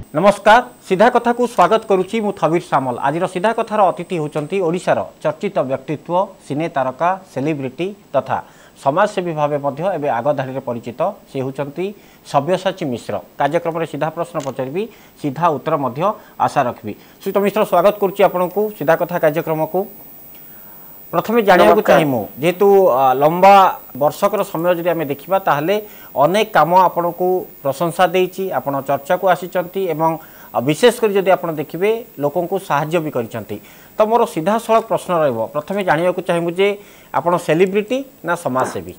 नमस्कार सीधा कथा को स्वागत करुच्ची मु थबीर सामल। आज सीधा कथार अतिथि होचंती ओडिशार चर्चित व्यक्तित्व सिने तारका सेलिब्रिटी तथा समाजसेवी भाव एवं आगधाड़ी परिचित से होचंती सब्यसाची मिश्र। कार्यक्रम सीधा प्रश्न पचारि सीधा उत्तर आशा रखी। श्रीयुत मिश्र स्वागत करुच्ची आपको सीधा कथा कार्यक्रम को। प्रथमे जानिया चाहिए जेहेतु लंबा वर्षकर समय जदि आम देखा ताहले अनेक काम आपण को प्रशंसा देती आपण चर्चा को आसी एवं विशेषकर जदि आप देखिए लोकों को साहाय्य भी करछंती। तो मोर सीधा सड़क प्रश्न रहिबो प्रथमे जानिया चाहिए जे आपण सेलिब्रिटी ना समाजसेवी।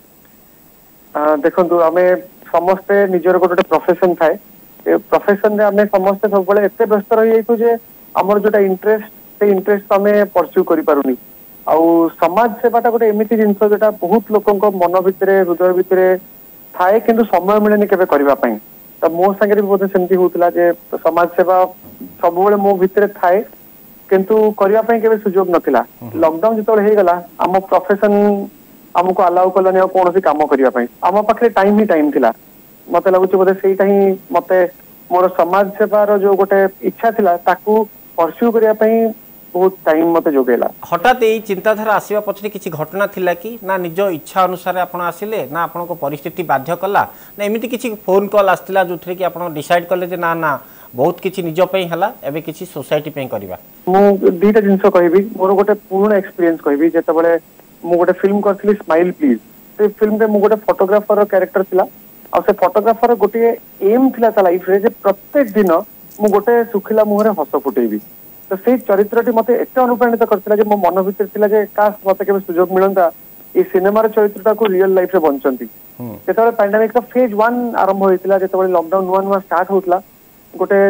देखो आम समस्ते निजर गोटे प्रोफेशन थाए प्रोफेशन रे आम समस्ते सब एत व्यस्त रही जे आमर जोटा इंटरेस्ट से इंटरेस्ट आम परस्यू करि पारुनी। आउ समाज सेवाटा गोटे एमती जिनस जोटा बहुत लोक मन भितर हृदय भितर थाए किंतु समय मिलेनि केबे करबा पई। तो मो संगे भी बोधे सेमती होउतला जे समाज सेवा सब बेले मो भितर थाए किंतु करबा पई केबे सुयोग नथिला। लॉकडाउन जतोले हे गला आम प्रोफेशन हमको अलाउ कलानी कौन सी काम करबा पई आम पाखरे टाइम ही टाइम थिला। मते लागुच बोधे सेटा ही मते मोर समाज सेवार जो गोटे इच्छा थिला ताकू परस्यू करबा पई बहुत टाइम मते जोगेला। हठात यही चिंताधारा आसवा पछरे किसी घटना थिला कि ना निज इच्छा अनुसार आपण आसिले ना आपण को परिस्थिति बाध्य कला ना एमिति किसी फोन कॉल आस्तिला जोथरे कि आपण डिसाइड करले जे ना ना बहुत किसी निज पई हला एबे किसी सोसाइटी पई करबा। मु दीटा जिंस कहबी मोर गोटे पूर्ण एक्सपीरियंस कहबी जेते बळे मु गोटे फिल्म करथली स्माइल प्लीज। से फिल्म रे मु गोटे फोटोग्राफर कैरेक्टर थिला आ से फोटोग्राफर गोटे एम थिला ता लाइफ रे जे प्रत्येक दिन मु गोटे सुखिला मुहरे हस फुटेबी। तो से चरित्रटी मते एते अनुप्राणित करथिला जे मो मन भितर थिला जे काश मते केबे सुयोग मिलंता ए सिनेमार चरित्रटा को रियल लाइफ रे बंचंती। जेतबे पैंडेमिक का फेज 1 आरंभ होइतिला जेतबे लॉकडाउन नुआ स्टार्ट होतला गोटे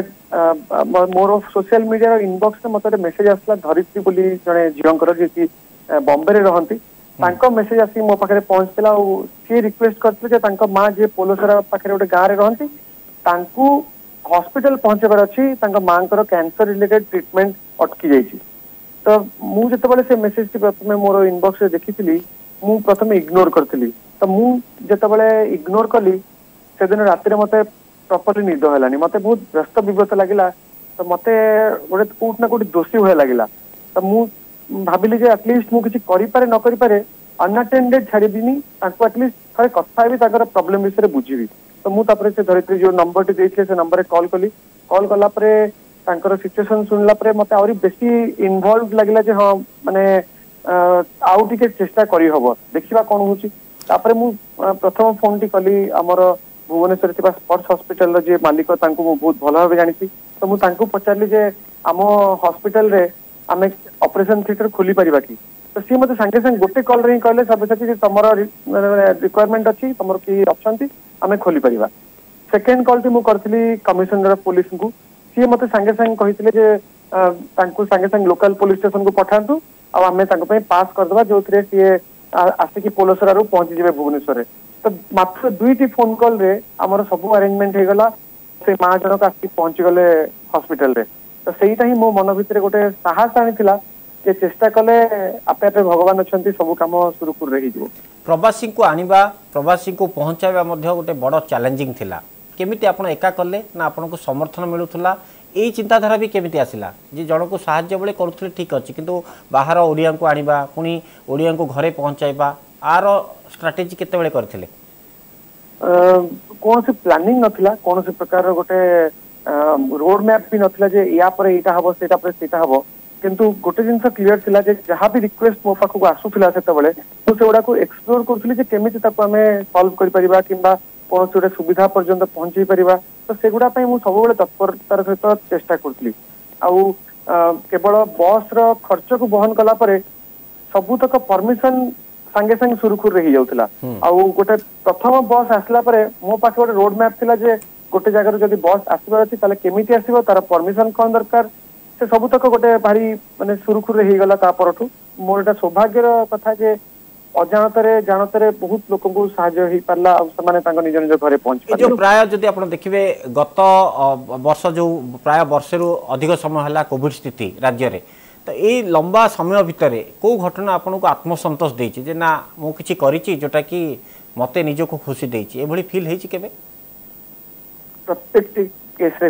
मोर सोशल मीडिया रो इनबॉक्स रे मते मेसेज आसला धरित्री बोली जने जियंकर जे कि बॉम्बे रे रहंती तांको मेसेज आसी मो पाखरे पहुंचतिला और सी रिक्वेस्ट करथिले जे तांको मां जे पोलोसरा पाखरे गोटे गां रे रहंती तांको हॉस्पिटल पहुंचबार अच्छी माँ कैंसर रिलेटेड ट्रीटमेंट अटकी जाइए। तो मुझे जिते से मेसेज टी प्रथम मोर इनबॉक्स देखी मु प्रथम इग्नोर करी। तो मुझे इग्नोर कली से दिन राति मत प्रॉपर्ली निद है मत बहुत व्यस्त विव्रत लगिला। तो मत गोटे कौट ना कौट दोषी भाई लगिला। तो मुझे भाविली एटलिस्ट मुझे करें न करें अनअटेंडेड छाड़ीदी एटलिस्ट थे कथा प्रॉब्लम विषय बुझी। तो मुझे से धरित्री जो नंबर टी देखे से नंबर कॉल कली कॉल कला सिचुएशन सुनला मत आहरी बेसी इनवॉल्व लगिला जे हाँ माने आउ टिके चेष्टा करी हबो देखिबा कोन होची। तापरे मु प्रथम फोन टी कली हमर भुवनेश्वर थिबा स्पर्श हॉस्पिटल रो जे मालिक तांको मु बहुत भलो भाबे जानिसी। तो मु तांको पचारली जे आम हॉस्पिटल रे आमे ऑपरेशन थिएटर खोली परिबा की। तो सी मते संगे संगे गोटे कॉल रे कहले सबसेठी जे तमरो रिक्वायरमेंट अछि तमरो की ऑप्शन आमे खोली परिबा। सेकेंड कॉल टी मु करथली कमिश्नर ऑफ पुलिस को सी मते संगे संगे कहितले जे तांको संगे संगे लोकल पुलिस स्टेशन को पठांतु आ आमे तांको पे पास कर दबा जोथरे सी आसिकी पोलोसरा रो पहुंची जेबे भुवनेश्वर। तो मात्र दुईटी फोन कॉल रे हमर सब अरेंजमेंट हे गला से मां जनक आसिकी पहुंची गले हॉस्पिटल रे। तो सेईटा ही मो मन भितरे गोटे साहस आनिथिला जे चेष्टा कले आपे आपे भगवान अछंती सब काम सुरुखुर रही जो। प्रवासी को आनिबा प्रवासी को पहुंचाबा मध्य गोटे बड़ चैलेंजिंग थिला केमिति आपण एका कले ना आपण को समर्थन मिलुथला एई चिंताधारा भी केमिति आसिला जे जण को सहाय्य बळे करूथले ठीक अछि किंतु बाहर ओडिया को आनिबा पुनी ओडिया को घरे पहुंचाइबा आर स्ट्रेटजी केते बळे करथिले। कोन से प्लानिंग नथिला कोन से प्रकार गोटे रोड मैप भी नथिला जे या पर एटा हबो सेटा पर सेटा हबो किंतु गोटे जिनस क्लियर थिला जे जहाँ भी रिक्वेस्ट मो पाखु आसुथिला सेतबेले तो सेगुडा को एक्सप्लोर करथुली जे केमिति ताको आमे सॉल्व करि परिबा किंबा कोन गोटे सुविधा पर्यंत पहुंची परिबा। तो सेगुडा पई मु सबबेले तत्परतार सहित चेष्टा करथुली। आउ केवल बस रो खर्च को बहन कला परे सबुतक परमिशन संगे संगे सुरुखुर रही जाउथला। आउ गोटे प्रथम बस आसला परे मो पाखे गोटे रोड मैप थिला जे गोटे जगह जदि बस आसीबार अछि ताले केमिति आसीबो तार परमिशन कोन दरकार से सबुतक गोटे भारी माने सुरुखुर रही गला। ता परठु मोर एटा सौभाग्यर कथा जे अजाणतरे जानतरे बहुत लोक को साहाय्य ही पारला आ समाने तांको निज निज घरे पहुंच पारला। जो प्राय जदि आपण देखिबे गत वर्ष जो प्राय वर्षरु अधिक समय हला कोविड स्थिति राज्य रे तो ये लंबा समय भितर को घटना आपन को आत्मसंतोष देछि जे ना मु किछि करिछि जोटा कि मते निज को खुशी देछि ए भली फील हेछि केबे प्रत्येक केस रे हुए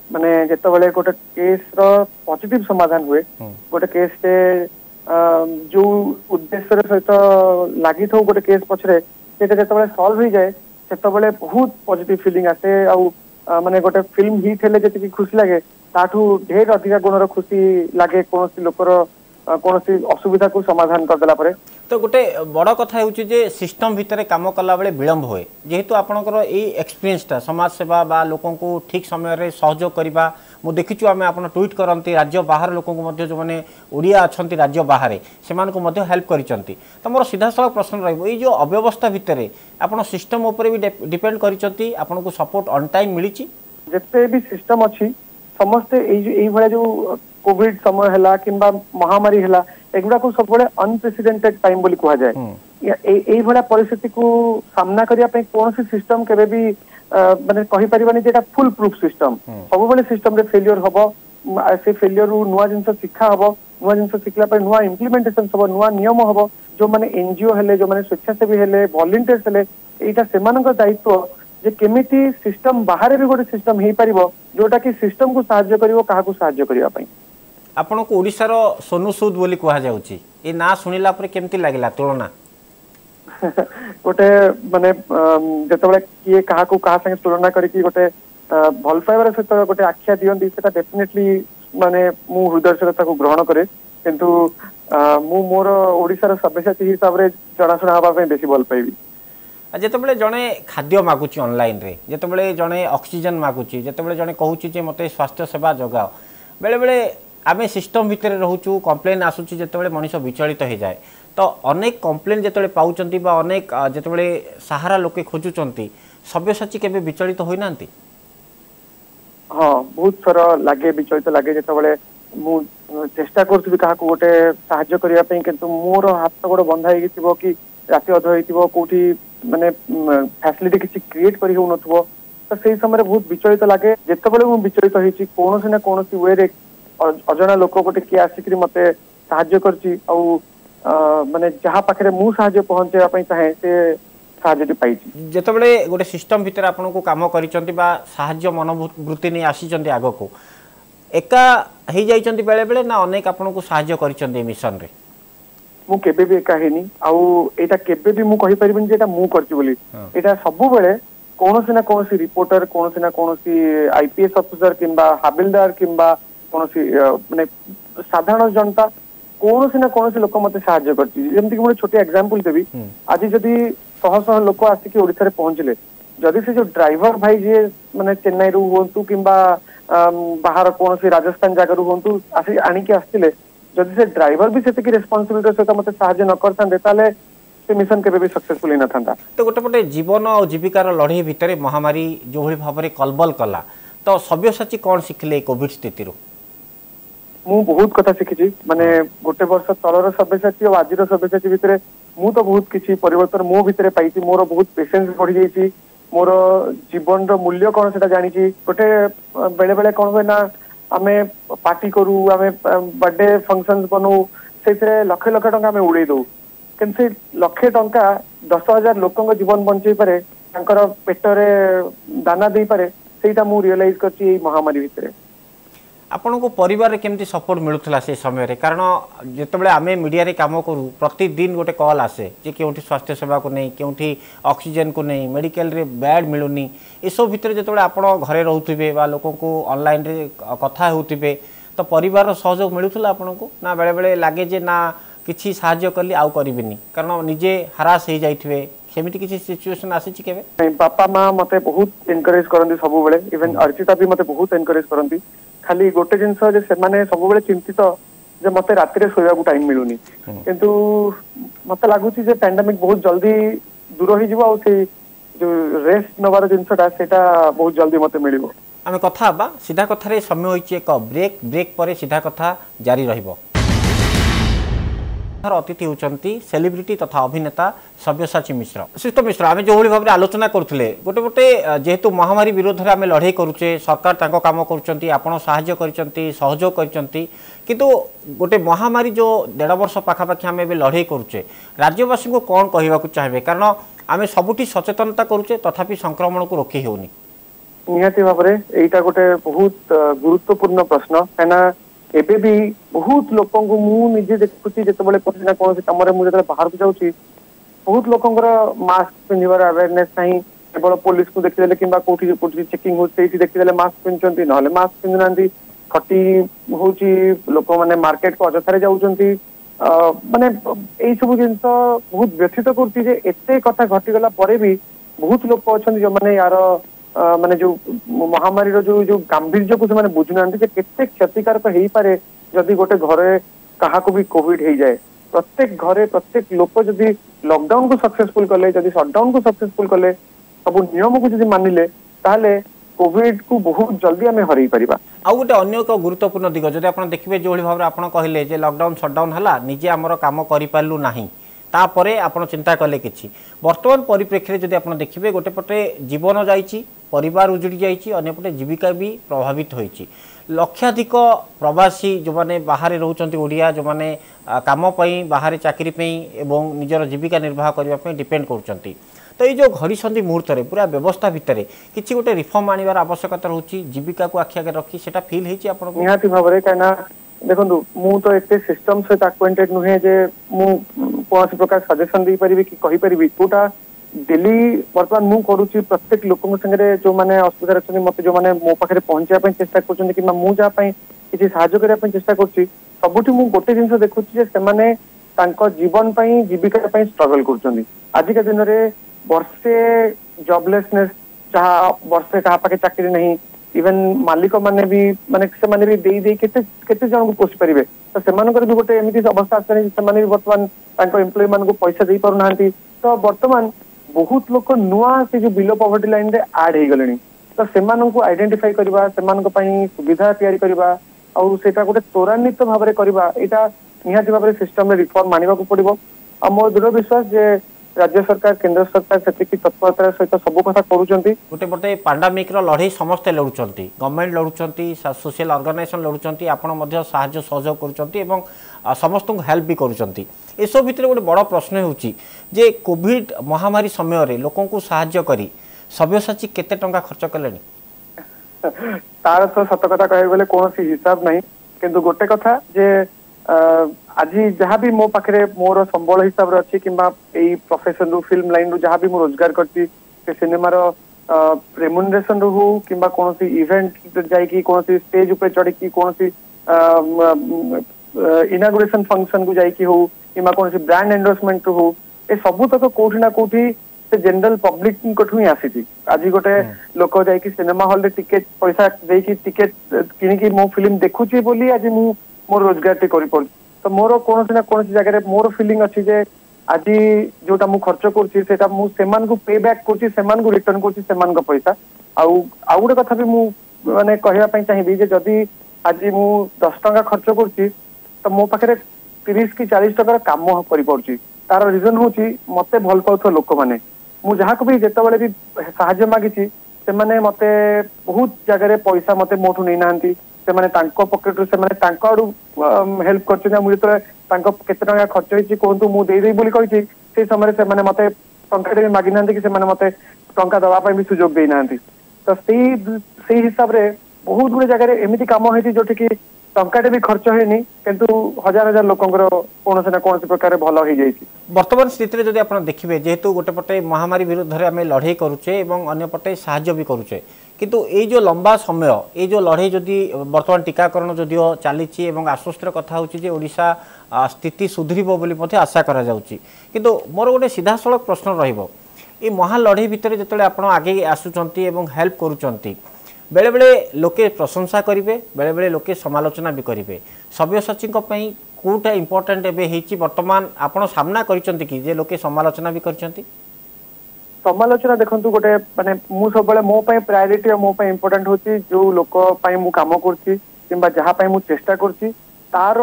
माने जेतबेले गोटे केस रो पॉजिटिव समाधान हुए गोटे केस से जो उद्देश्य सहित लगी थो गोटे केस पछरे सेटा जेतबेले सॉल्व हो जाए सेतबेले बहुत पॉजिटिव फीलिंग आसे आ माने गोटे फिल्म ही थेले जति खुशी लागे ताठू ढेर अधिक गुणर खुशी लागे कोनोसी लोकर कोनोसी असुविधा को समाधान कर देला परे। तो गोटे बड़ कथा होउची जे सिस्टम भितर काम कला बेले विलंब होए जेहेतु आपनकर ए एक्सपीरियंसटा समाज सेवा बा लोकन को ठीक समय रे सहयोग करबा मु देखिछु आमे आपन ट्वीट करंती राज्य बाहर लोकन को मध्ये जो माने ओडिया अछंती राज्य बाहर सेमान को मध्ये हेल्प करिसंती। त मोर सीधा सळक प्रश्न रहइबो ए जो अव्यवस्था भितर आपन सिस्टम ऊपर भी डिपेंड करिसंती आपन को सपोर्ट ऑन टाइम मिलिची जते भी सिस्टम अछि समस्त एई भले जो कोविड समय हला किंबा महामारी हला एगुडा को सब बड़े अनप्रेसिडेंटेड टाइम बोली कहा जाए एई भला परिस्थिति को सामना करिया पे कौन सी सिस्टम केबे भी माने कहि परिबानी जेटा फुल प्रूफ सिस्टम सब बड़े सिस्टम रे फेलियर हबो से फेलियर रु नुवा जिंस शिक्षा हबो नुवा जिंस शिखला पे नुवा इंप्लीमेंटेशन सब नुवा नियम हबो जो माने एनजीओ हेले जो माने स्वेच्छासेवी हेले वॉलंटियर्स हेले एटा सेमानक दायित्व जे केमिति सिस्टम बाहर भी गोटे सिस्टम हे परिबो जोटा कि सिस्टम को सहायता करिवो काहा को सहायता करिवा पई। आपण को ओडिसा रो सोनू सूद बोली कहा जाउची ए ना सुनिला पर केमती लागिला तुलना गोटे माने जतबेले किए काहा को काहा संगे तुलना करी कि गोटे भल पाइबार सहित गोटे आख्या दियंती सेटा डेफिनेटली माने मु हृदय से ताको ग्रहण करे किंतु मु मोर ओडिसा रो सभ्यसाची हिसाब रे जणाशुना हबा पे बेसी भल पाइबी। जेतेबेले जणे खाद्य मागुची ऑनलाइन रे जेतेबेले जणे ऑक्सीजन मागुची जेतेबेले जणे कहूची जे मते स्वास्थ्य सेवा जगाओ बेले बेले आमे सिस्टम भितर रहूचु कंप्लेन आसुची जेतेबेले मनुष्य विचलित हो जाए तो अनेक कंप्लेन जेतेबेले पाउचंती बा अनेक जेतेबेले सहारा लोके खोजुचंती सभ्यसाची केबे विचलित होई नांती। हां बहुत सारा लागे विचलित लागे जेतेबेले मु चेष्टा करथि काहा को गोटे सहायता करिया पे किंतु मोर हाथ गोड़ बंधा हेगी थिबो कि राति अध हेतिबो कोठी माने फैसिलिटी किसी क्रिएट करि हो नथबो तो सेही समय बहुत विचलित लागे जेतेबेले मु विचलित होईची कोनोसी ना कोनोसी वे रे अजना लोक गोटे किए आसिक मते साहाय्य करची माने जहाँ पाखे मु साहाय्य पहुंचे चाहे से साहाय्य पाइची जेतेबेले गोटे सिस्टम भितर आपन को काम करिसंती बा साहाय्य मनोवृत्ति नै आसीचंती आगो को एका हे जाइचंती बेले बेले ना अनेक आपन को साहाय्य करिसंती मिशन रे मु केबे भी एका हेनी आउ एटा केबे भी मु कहि परिबिन जे एटा मु करची बोली एटा सब बेले कोनोसी ना कोनोसी रिपोर्टर कोनोसी ना कोनोसी आईपीएस ऑफिसर किंबा हाबिलदार किंबा कोनोसी माने साधारण जनता कोनोसी ना कोनोसी लोक मते सहाय्य करची जेमति कि मोर छोटी एग्जांपल देबी आज जदी शह शह लोक आसिक ओडिसा रे पहुंचले जदी से जो ड्राइवर भाई जे माने चेन्नई रु होंतु किंबा बाहर कोनोसी राजस्थान जागा रु होंतु आसी आनी के आस्तिले जदि से ड्राइवर भी सेति की रिस्पांसिबिलिटी सहित मते सहाय्य न करथांदे ताले से मिशन केबे भी सक्सेसफुल न थांदा। तो गोटे पटे जीवन और जीविकार लड़ाई भितर महामारी जो भली भाबरे कलबल कला तो सभ्यसाची कोन सिखले कोविड स्थिति रो मु बहुत कथा शिखिची माने गोटे वर्ष तलर सभ्यसाची और आजिर सभ्यसाची भितर मु तो बहुत किछि परिवर्तन मो भितर पाइची मोर बहुत पेशेंस बढ़ी जाइची मोर जीवन रो मूल्य कोन सेटा जानिची गोटे बेले बेले कोन होय ना आमे पार्टी करू आमे बर्थडे फंक्शंस बनू से लक्ष लक्ष टंका आमे उड़े दो किंतु लक्ष टंका 10,000 लोकंग जीवन बंचई पारे तांकर पेटरे दाना दे पारे सेटा मु रियलाइज करची महामारी भितर आपण को परिवार केमती सपोर्ट मिलुथला से समय रे कारण जेतेबेले आमे मीडिया रे काम करू प्रतिदिन गोटे कॉल आसे जे केउठी स्वास्थ्य सेवा को नहीं केउठी ऑक्सीजन को नहीं मेडिकल रे बेड मिलुनी ए सब भितर जेतेबेले आपण घरे रहउथिबे बा लोक को ऑनलाइन रे कथा होउथिबे तो परिवार रो सहयोग मिलुथला आपण को ना बेले बेले लागे जे ना किछि सहाय्य करली आउ करिबिनी कारण निजे हरास हे जाइथिबे सेमिति किछि सिचुएशन आसीछि केबे पापा मां मते बहुत एनकरेज करंदी सब बेले इवन अर्चिता भी मते बहुत एनकरेज करंदी खाली गोटे जिनस जे से माने सब बेले चिंतित जे मते राति रे सोया को टाइम मिलुनी किंतु मते लागुची जे पैंडेमिक बहुत जल्दी दूर हो जिवो आ से जो रेस्ट नवार जिनसटा सेटा बहुत जल्दी मते मिलिबो आमे कथा बा सीधा कथा रे समय होइछि एक ब्रेक परे सीधा कथा जारी रहिबो। अतिथि होचंती सेलिब्रिटी तथा अभिनेता सव्यसाची मिश्र श्रीत मिश्र आम जो भाव आलोचना करुले गोटे गोटे जेहेतु महामारी विरोध में आम लड़ाई करुचे सरकार तांको काम करुचंती आपण साहाय्य करिसंती सहयोग करिसंती किंतु गोटे महामारी जो 1.5 वर्ष पाखापाखि आम लड़ाई करुचे राज्यवासी को कौन कहवाक चाहिए कारण आम सबुठी सचेतनता करुचे तथापि संक्रमण को रोकी होनी निहाती भाव में एटा गोटे बहुत गुरुत्वपूर्ण प्रश्न कहना एबे भी बहुत लोक को मुझे देखुची जिते कौन ना कौन कम मुझे बाहर को जाऊँगी बहुत लोकंर मास्क पिंधार अवेयरनेस नहीं केवल पुलिस को देखीदे कि कौटी चेकिंग हो देखीदे मास्क पिंधुंट ना मास्क पिंधुना खटी हूँ लोक मैंने मार्केट को अजथार जाऊँगी माने यही सब जिन बहुत व्यथित करते कथा घटीगला भी बहुत लोक अच्छा जो मैंने यार माने जो महामारी जो गांभीर्य को से बुझुना केते क्षतिकारक हो पारे जदि गोटे घरे क्या भी कोविड हो जाए प्रत्येक घरे प्रत्येक लोक जदि लॉकडाउन को सक्सेसफुल कले जदि शटडाउन को सक्सेसफुल कले सब नियम को जदि मानिले ताहले कोविड को बहुत जल्दी आम हरई परिबा। आउ गोटे अन्य एक गुरुत्वपूर्ण दिग जदि आप देखिए जो भाव में आप कहले जे लॉकडाउन शटडाउन है निजे आमर काम करूँ ना तापरे आपण चिंता कले कि वर्तमान परिप्रेक्षी जदि आप देखिए गोटे पटे जीवन जाइए परिवार उजुड़ी जाइए अन्यपटे जीविका भी प्रभावित होइछि लक्षाधिक प्रवासी जो माने बाहर रोचंती ओडिया जो माने काम पई बाहर चाकरी पई एवं निजर जीविका निर्वाह करबा पई डिपेंड करचंती तो ये जो घड़ी संधि मुहूर्त पूरा व्यवस्था भितर किसी गोटे रिफॉर्म आनिबार आवश्यकता रहउछि जीविका को आखि आगे रखी सेटा फील हेछि आपण निहाती भाव में कहना देखो मु तो एते सिस्टम सहित अक्वेंटेड नुहे जे मु कौन प्रकार सजेशन दे पारिबी कि कहि पारिबी कोटा डेली वर्तमान मु करूची प्रत्येक लोक संगे जो माने अस्पताल अच्छे मत जो माने मो पाखे पहुंचा चेष्टा कर कि मु जहाँ किसी साहाय्य करने चेष्टा करुँची सबुठ मु गोटे जिन देखुची जीवन जीविका स्ट्रगल कर आजिका दिन में वर्षे जॉबलेसनेस जहाँ वर्षे क्या पाखे चाकरी नहीं इवन मालिक माने भी माने से माने भी दे केते जन को पोस्ट पारे तो से भी गोटे एमती अवस्था आसानी बर्तमान एम्प्लॉय मान को पैसा दे पार ना तो बर्तमान बहुत लोक नुआ से जो बिलो पॉवर्टी लाइन रे ऐड हो गले तो से आइडेंटिफाई करवा से सुविधा तैयारी करवा और सेटा गोटे त्वरान्वित भाव में करवा यहाँ निहाती भाव में सिस्टम में रिफॉर्म आने को पड़ो और मोर दृढ़ विश्वास जे राज्य सरकार केंद्र सरकार से तत्परतार सहित सब कथा करूछंती गोटे पटे पैंडेमिक रो लड़ाई समस्त लड़ुचंती गवर्नमेंट लड़ुचंती सोशल ऑर्गेनाइजेशन लड़ुचंती आपण मध्य सहायता सहयोग करूचंती एवं समस्त को हेल्प भी करूचंती एसो भितर गोटे बड़ प्रश्न होउची जे कोविड महामारी समय रे लोकन को सहायता करी सब्यसाची केते टंका खर्च कलेनी तार तो सत कथा कहे गले कोनोसी हिसाब नहीं किंतु गोटे कथा जे आज जहाँ भी मो पाखे मोर संबल हिसाब से अच्छी कि प्रोफेशन रु फिल्म लाइन रु जहाँ भी मु रोजगार करती सिनेमार रेमुनरेशन रु हो कि कौन इवेंट जाइए कौन स्टेज उपर चढ़ी कौन इनागुरेशन फंक्शन को जाइए हो कि कौन ब्रांड एंडोर्समेंट हो ए सबू तक कौटी ना कौटी से जनरल पब्लिक कठू ही आसी आज गोटे लोक जाइए सिनेमा हॉल टिकेट पैसा देकी टिकेट किनिकी मो फिल्म देखुची बोली आज मु मोर रोजगार टे करि पड़ तो मोर कौन ना कौन जगह मोर फीलिंग अच्छी जे आज जोटा मु खर्च करता मुझे पे बैक कर रिटर्न कर पैसा आउ गोटे कथा भी मुझे कहवाई चाहिए जे जदि आज मु 10 टंका खर्च कर तो मो पाखे 30 कि 40 टकर काम कर तार रिजन हूँ मत भल पाथ लोक मैंने मुझे जहाँ को भी जिते भी साहाय्य मागी से मत बहुत जगह पैसा मत मोठू नहीं ना से पकेट आड़ू हेल्प कर मुझे केते टंका खर्च होती कहतु मुझे कही से समय से मत टा मागी ना कि मत टा दवाई भी सुजोग देना तो से हिसाब से बहुत गुड़े जगह एमती कम होती जो टंकाटे भी खर्च होनी किंतु हजार हजार लोकंर कौन ना कौन प्रकार भल हो जाए वर्तमान स्थिति में जब आप देखिए जेहेतु गोटे पटे महामारी विरुद्ध में आम लड़े करुचे अन्य पटे साहाय्य भी करुचे किंतु ये जो लंबा समय ये जो लड़े जदि वर्तमान टीकाकरण जदिओ चली आश्वस्त कथा होशा स्थिति सुधरब बोली आशा करा किंतु मोर गोटे सीधा सड़क प्रश्न रहिबो ये महालड़े भितर जो आप आगे आसुंच हेल्प करुँच बेले बेले लोके प्रशंसा करेंगे बेले बेले लोके समालोचना भी करेंगे सब्यसाची कौटा इम्पोर्टाट एवं बर्तमान आपड़ सामना कि लोके समालोचना भी कर समालोचना देखो गोटे माने मु सब मो प्रायोरिटी और मो इम्पोर्टाट हूँ जो लोक मु कम कर जहाँ मु चेष्टा कर तार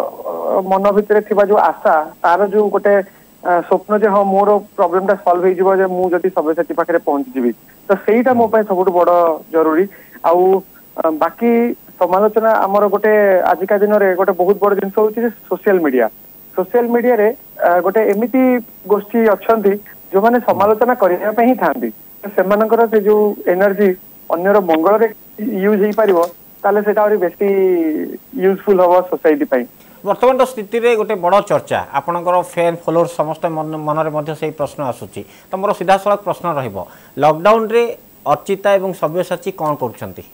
मन भितर थिबा जो आशा तार जो गोटे स्वप्न जे हाँ मोर प्रॉब्लम टा सॉल्व हो मुझे सब्यसाची पाखे पहुंची जीवी तो सहीटा मो सब बड़ जरूरी आउ बाकी समालोचना आमर गोटे आजिका दिन में गोटे बहुत बड़ जिन हूँ सोशल मीडिया रे गोटे एमती गोष्ठी अच्छा जो मैंने समालोचना करने ही था से जो एनर्जी अन्यर मंगल रे यूज हेई परिबो ताले सेटा आरी बेसी यूजफुल हबो सोसाइटी पई। वर्तमान स्थिति रे गोटे बड़ चर्चा आपणकर फैन फॉलोअर समस्त मनरे मध्य से प्रश्न आसुची तो मोर सीधा सड़क प्रश्न रहिबो लॉकडाउन रे अर्चिता एवं सब्यसाची कौन करछंती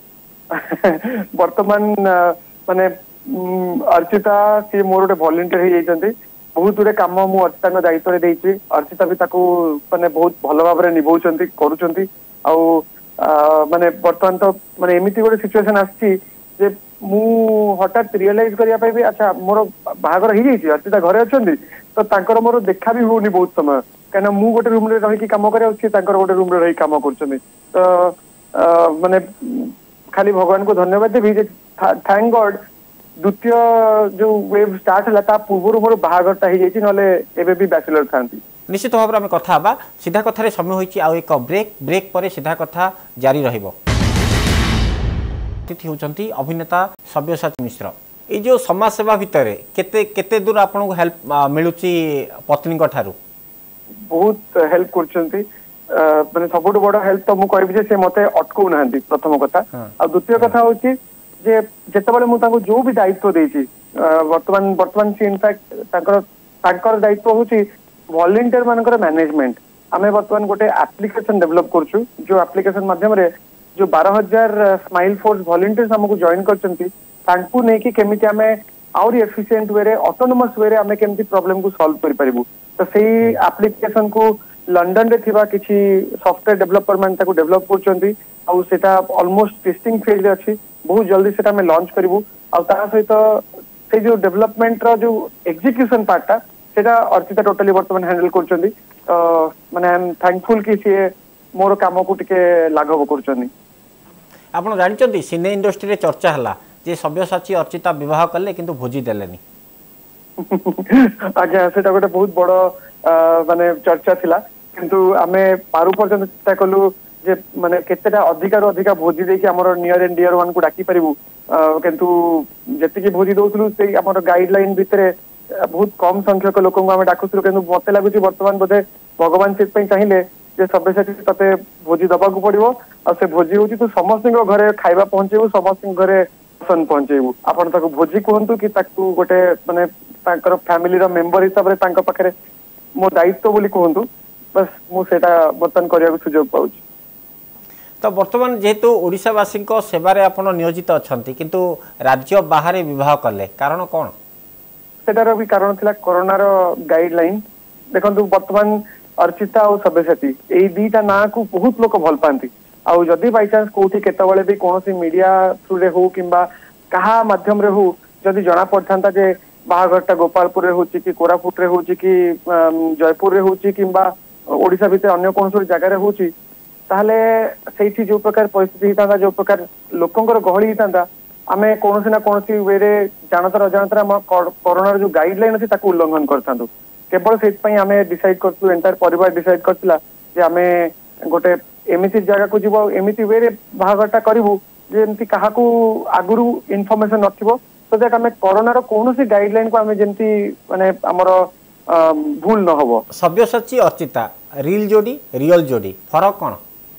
वर्तमान माने अर्चिता सी मोर गोटे वॉलंटियर हे जाइछंती बहुत गुटे काम मु अर्चिता दायित्व रे देइछि अर्चिता भी ताको माने बहुत भलो भाव रे निभाउछंती करूछंती आ माने वर्तमान तो माने एमिति गोटे सिचुएशन आछि जे मु हठात रियलाइज करिया पाई भी अच्छा मोर बाहागर ही जाइछि अर्चिता घरे अछंती तो तांकर मोर देखा भी होनी बहुत समय कना मु गोटे रूम रे रही की काम करे अछि तांकर गोटे रूम रे रही काम करछंती तो माने खाली भगवान को धन्यवाद देवी जे थैंक गॉड द्वितीय जो वेव स्टार्ट हला ता पूर्व मोर बाहागरटा ही जाइछि नले एबे भी बैचलर थांती निश्चित भाव में कथा हबा सीधा कथा रे समय होइछि आ एक ब्रेक पर सीधा कथा जारी रहिबो अतिथि होचंती अभिनेता सब्यसाची मिश्र ए जो समाज सेवा भितर केते केते दूर आपन को हेल्प मिलुची पत्नी को ठारू बहुत हेल्प करछंती माने सबुठ बड़ हेल्प तो मु कहबी जे से मते अटकौ नाहंती प्रथम कथा आ द्वितीय कथा होची जे जेतेबेले मु ताको जो भी दायित्व देछि वर्तमान से इनफैक्ट ताकर दायित्व होची वॉलंटियर मानकर मैनेजमेंट आमे वर्तमान गोटे एप्लिकेशन डेवलप करछु जो एप्लिकेशन माध्यम रे जो 12000 स्माइल फोर्स वॉलंटियर्स हमको जॉइन करचंती तांकु नै कि केमिति आमे और एफिशिएंट वे रे ऑटोनोमस वे रे आमे केमिति प्रॉब्लम को सॉल्व करि परिबु तो सेही एप्लिकेशन को लंडन रे थिबा किछि सॉफ्टवेयर डेवलपर मान ताको डेवलप करचंती आ सेटा ऑलमोस्ट टेस्टिंग फेज रे अछि बहुत जल्दी सेटा में लॉन्च करिवु आ ता सहित से जो डेवलपमेंट रो जो एग्जीक्यूशन पार्टटा सेटा अर्चिता टोटली वर्तमान हैंडल करचंती माने आई एम थैंकफुल कि से मोर काम को टिके लाघव करचंती आपण जानिचंती सिने इंडस्ट्री रे चर्चा हला जे सब्यसाची अर्चिता विवाह करले किंतु भोजी देलेनी आज्ञा सेटा गोटे बहुत बड़ माने चर्चा थिला किंतु आमे पारु पर्यंत चेष्टा कलु जे माने केतेटा अधिकार अधिका भोजी देकी हमर नियर एंड डियर वन को डाकी परिबु किंतु जति की भोजी दोथलु से हमर गाइडलाइन भितरे बहुत कम संख्यक लोक को आमे डाकुथलु किंतु मते लागुची वर्तमान बोधे भगवान से पई चाहिए जे सब्यसाची तते भोजी दबा को पड़िबो आ से भोजी होची तू समस्त घरे खाइबा पहुंचेबु समस्त घरे पसंद पहुंचेबु आपण ताको भोजी कहंतु कि ताकू गोटे माने तांकर फैमिली रो मेंबर हिसाब रे तांका पाखरे मो दायित्व बोली कहंतु बस मु सेटा बर्तन करिया को सुजोग पाउची तो वर्तमान जेहेतु ओडिशावासी सेवारे आपण नियोजित अछंती किंतु राज्य बाहर विवाह कले कारण कौन सेटार भी कारण थिला कोरोना रो गाइडलाइन देखंतु वर्तमान अर्चिता और सब्यसाची ए दीटा ना को बहुत लोक भल पांती आउ जदी बाय चांस कोठी केतबेले भी कोनोसी मीडिया थ्रू रे हो किंबा कहा माध्यम रे हो जदी जणा पड़थांता जे बाहागरटा गोपालपुर रे होची कि कोरापुट रे होची कि जयपुर रे होची किंबा ओडिसा भितर अन्य कोनोसी जगह रे होची ताहले सेठी जो प्रकार परिस्थिति हितांता जो प्रकार लोकंकर गहली हितांता आमे कोनोसी ना कोनोसी वे रे जानतर अजानतर हम कोरोना जो गाइडलाइन अछि ताको उल्लंघन करथांतु केवल सेट पई आमे डिसाइड करतु एंटायर परिवार डिसाइड करतिला जे आमे गोटे एमिति जगह को जीवो एमिति वे रे बाहागरटा करिवु जेमति काहा को आगुरु इन्फॉर्मेशन नथिबो तो दैट आमे कोरोना रो कोनोसी गाइडलाइन को आमे जेमति माने हमर भूल न होबो सब्यसाची अर्चिता रियल जोड़ी रियल जोड़ी फरक कोन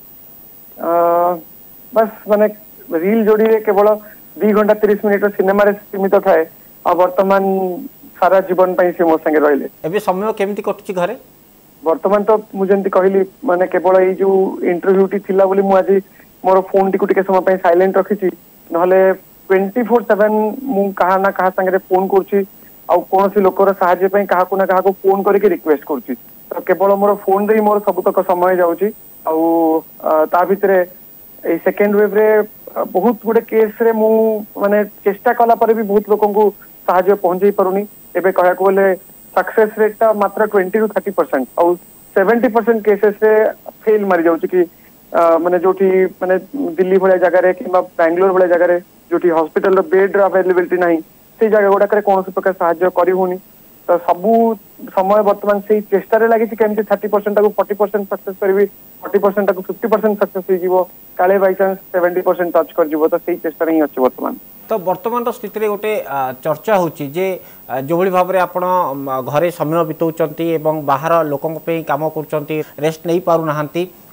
बस माने रियल जोड़ी रे केवल 2 घंटा 30 मिनिट सिनेमा रे सीमित थाए आ वर्तमान सारा जीवन पई से मो संगे रहले एबे समय केमिति कटुची घरे वर्तमान तो मु जेंति कहली माने केवल ए जो इंटरव्यू टी थिला बोली मु आज मोर फोन टी को टिके समय पई साइलेंट रखिची नहले 24/7 मु कहा ना कहा संगे फोन करची आ कोनोसी लोकर सहाय्य पई कहा को ना कहा को फोन करके रिक्वेस्ट करची तो केवल मोर फोन रे मोर सब तक समय जाउची आ ता भितरे ए सेकेंड वेव रे बहुत गुडे केस रे मु माने चेष्टा कला पर भी बहुत लोकन को सहाय्य पहुंचई परुनी एबे कहया को बोले सक्सेस रेट ता मात्र 20 to 30% और 70% केसेस रे फेल मारी जाउची कि माने जोठी माने दिल्ली भले जगह रे किबा बेंगलोर भले जगह रे जोठी हॉस्पिटल रो बेड रो अवेलेबिलिटी नाही से जगह गोडा करे कोनोसी प्रकार सहाय्य करी होनी तो सबू समय वर्तमान से चेष्टा रे लागि केमति 30% को 40% सक्सेस करबी 40% को 50% सक्सेस हो जीवो काले बाय चांस 70% टच कर जीवो तो सही चेष्टा नहीं अछि वर्तमान तो वर्तमान स्थिति रे गोटे चर्चा होची जे जो भली भाव रे आपण घरे समय बितौचंती एवं बाहर लोकन पे काम करचंती रेस्ट नहीं पारु नहांती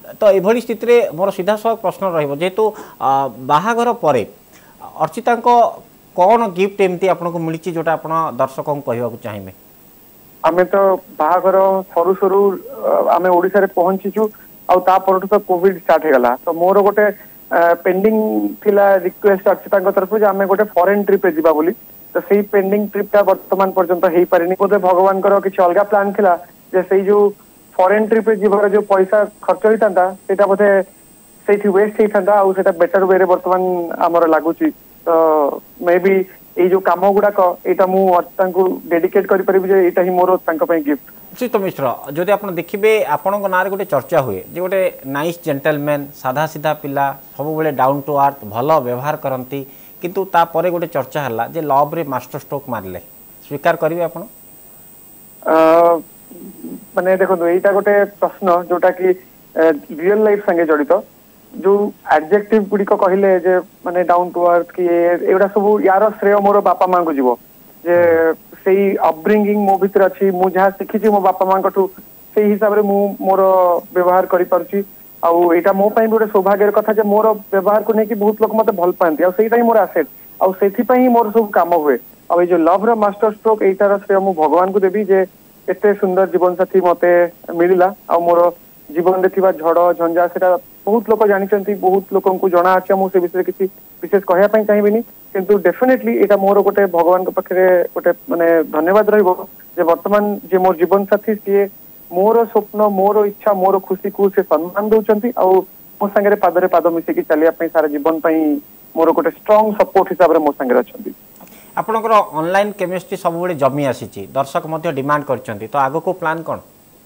तो एभली स्थिति रे मोर सीधा सह प्रश्न रहइबो जेतु बाहाघर परे अर्चिता को कौन गिफ्ट एमती आपको मिली जोटा आप दर्शकों को कहवाक चाहिए? आमे तो बाहाघर सरू सरू आमे ओडिसा रे पहुंचीचु आउ ता परठु तो कोविड स्टार्ट हे गला तो मोर गोटे पेंडिंग थिला रिक्वेस्ट अर्चिता तरफ जे आमे गोटे फॉरेन ट्रिप जीवा बोली तो सेही पेंडिंग ट्रिप ता वर्तमान पर्यंत हेई पारिनी बोधे भगवान कर किछि अलगा प्लान थिला जे सेही जो फॉरेन ट्रिप जीवार जो पैसा खर्च होता सेटा बोधे सेठी वेस्ट होता आउ सेटा बेटर वे रे वर्तमान हमर लागुची तो मे बी ये जो काम गुड़ाक यहाँ मुझे डेडिकेट कर मोर गिफ्ट। श्रीत मिश्र जदि आप देखिए आपण ना गोटे चर्चा हुए जे गोटे नाइस जेंटलमैन साधा सीधा पिला सब बेले डाउन टू अर्थ भल व्यवहार करती किंतु तापर गोटे चर्चा है जे लव रे मास्टर स्ट्रोक मारले स्वीकार करेंगे आप? माने देखो यहाँ गोटे प्रश्न जोटा कि रियल लाइफ संगे जड़ित जो एडजेक्टिव गुड़िक कहले जे माने डाउन टू अर्थ कि एगुड़ा सब यार श्रेय मोर बापा माँ को जीव जे सेही अपब्रिंगिंग मो भीतर अच्छी मु जहाँ शिखी मो बापा माँ से हिसाब से मोर व्यवहार करि पारुची आउ एटा मो पई गोटे सौभाग्यर कथा जे मोर व्यवहार को लेकिन बहुत लोग मते भल पाती आ सेटा ही मोर एसेट आ सेथि मोर सब काम हुए आ जो लव रो मास्टर स्ट्रोक एटार श्रेय मु भगवान को देवी जे एते सुंदर जीवन साथी मते मिलिला आ मोर जीवन रे थिबा झड़ झंझा सेटा बहुत लोग जानी बहुत लोक जना अच्छे मुझे विषय किसी विशेष कहवाई चाहिए किंतु डेफिनेटली यहाँ मोर गोटे भगवान पाखे गोटे माने धन्यवाद रही वर्तमान जे मोर जीवन साथी सी मोर स्वप्न मोर इच्छा मोर खुशी को से सम्मान दौरान मो सांगे पादरे पाद मिसेकी चलिया सारा जीवन मोर गोटे स्ट्रॉन्ग सपोर्ट हिसाब से मो सांगे अच्छा। आपनकर ऑनलाइन केमिस्ट्री सब बड़े जमी आसी दर्शक डिमांड कर तो आगो को प्लान कौन?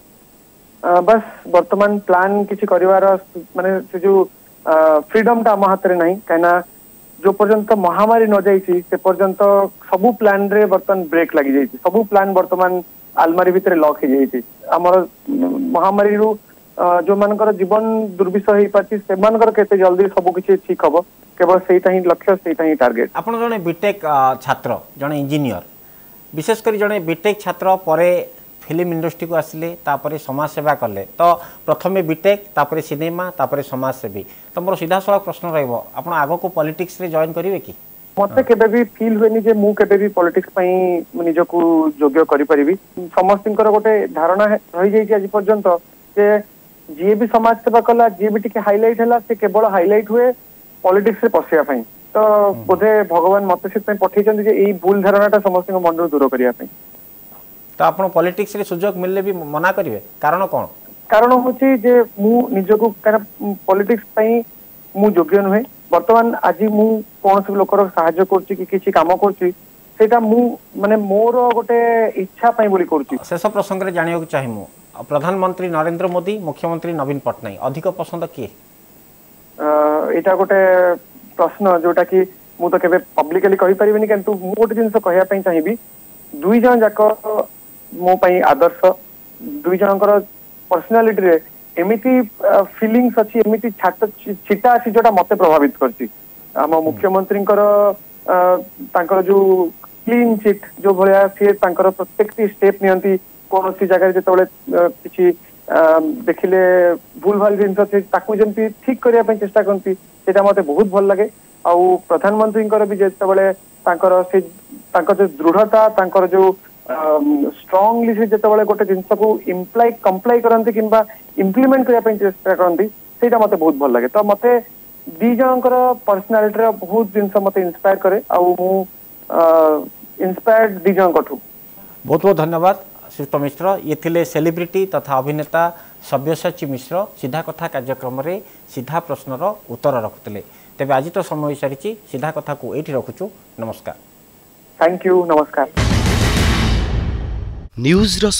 बस वर्तमान प्लान किसी करिवार माने से जो फ्रीडम टा हम हाथ रे नहीं कहीं जो पर्यंत महामारी न जाइए से पर्यंत सबू प्लान रे वर्तमान ब्रेक लगी जाइए सबू प्लान वर्तमान आलमारी भितर लॉक हो जाइए आमर महामारी रू जो मानकर जीवन दुर्विषह हो पार्टी से केते जल्दी सब किसी ठीक हम केवल सेटा ही लक्ष्य सेटा ही टार्गेट। आपण जने बीटेक छात्र जने इंजीनियर विशेष कर जने बीटेक छात्र परे फिल्म इंडस्ट्री को आसिले तापरे समाज सेवा कले तो प्रथमे बीटेक तापरे सिनेमा तापरे समाज सेवी तो मोर सीधा सवाल प्रश्न रहइबो आपण आगो को पॉलिटिक्स रे जॉइन करिवे कि? मते केबे भी फील होनी जे मु केबे भी पॉलिटिक्स पई निजको योग्य करि परिबी समस्तिंकर गोटे धारणा रही जाई आज पर्यंत जे जे भी समाज सेवा कला जे भी टिके हाइलाइट हला से केवल हाइलाइट हुए पॉलिटिक्स रे पसिया पई तो बोधे भगवान मते से पठै चंदी जे एई भूल धारणाटा समस्त मन दूर करिया पई तो आप पॉलिटिक्स रे सुजोग मिलले भी मना करिवे कारण कौन? कारण होची जे मु निजको कारण पॉलिटिक्स पई मु योग्य नुहे वर्तमान आज मु कौन सब लोकर सहायता करची कि किछि काम करची सेटा मु माने मोर गोटे इच्छा पई बोली करची। शेष प्रसंग रे जानियो चाहि मु प्रधानमंत्री नरेंद्र मोदी मुख्यमंत्री नवीन पटनायक अधिक पसंद किए? एटा गोटे प्रश्न जोटा कि मु तो केबे पब्लिकली कहि परिबिनी किंतु मु गोटे जिंस कहया पई चाहिबी दुई जन जाक मो पई आदर्श दुई जनकर पर्सनालिटी रे एमिति फीलिंग्स अच्छी एमिति छाट छिटा अच्छी जोटा मते प्रभावित करची आम मुख्यमंत्री तांकर जो क्लीन चिट जो भलिया सी तांकर प्रत्येक स्टेप नियंती कौन सी जगह जेतबेले किछि देखिले भूल भाल जिनस से ताकू जंती ठीक करिया पई चेष्टा करती सेटा मते बहुत भल लागे आउ प्रधानमंत्री भी जेतबेले तांकर से तांकर जो दृढ़ता तांकर जो स्ट्रांगली से जेतबेले गोटे जिनस को इम्प्लाई कंप्लाई करंती किंबा इम्प्लीमेंट करिया पई चेष्टा करंती सेटा मते बहुत भल लागे तो मते दी जनकर पर्सनालिटी रे बहुत जिनस मते इंस्पायर करे आउ मु इंस्पायर्ड दी जनकठू। बहुत बहुत धन्यवाद श्रीयुत मिश्र ये थिले सेलिब्रिटी तथा अभिनेता सब्यसाची मिश्र सीधा कथा कार्यक्रम रे सीधा प्रश्नर उत्तर रखुते तेज आज तो समय सारी सीधा कथा को ये रखुचु नमस्कार। थैंक यू नमस्कार। न्यूज़